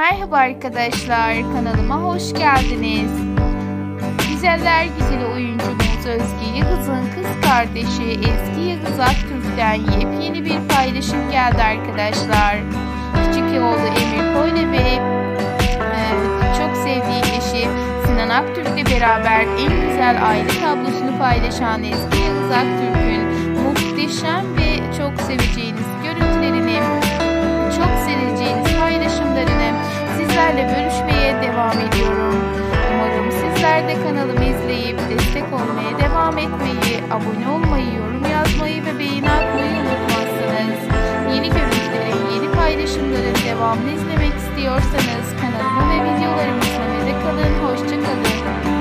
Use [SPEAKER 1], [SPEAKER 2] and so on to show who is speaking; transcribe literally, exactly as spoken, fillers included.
[SPEAKER 1] Merhaba arkadaşlar, kanalıma hoş geldiniz. Güzeller güzeli oyuncumuz Özge Yıldız'ın kız kardeşi Ezgi Yıldız Aktürk'ten yepyeni bir paylaşım geldi arkadaşlar. Küçük oğlu Emir Poyla ve e, çok sevdiği eşi Sinan Aktürk'le beraber en güzel aile tablosunu paylaşan Ezgi Yıldız Aktürk'ün muhteşem ve çok seveceğiniz görüntülerini, çok seveceğiniz paylaşımlarını sizlerle bölüşmeye devam ediyorum. Umarım sizler de kanalımı izleyip destek olmaya devam etmeyi, abone olmayı, yorum yazmayı ve beğeni atmayı unutmazsınız. Yeni görüntülerin, yeni paylaşımların devamını izlemek istiyorsanız kanalımı ve videolarımı izlemede kalın. Hoşça kalın.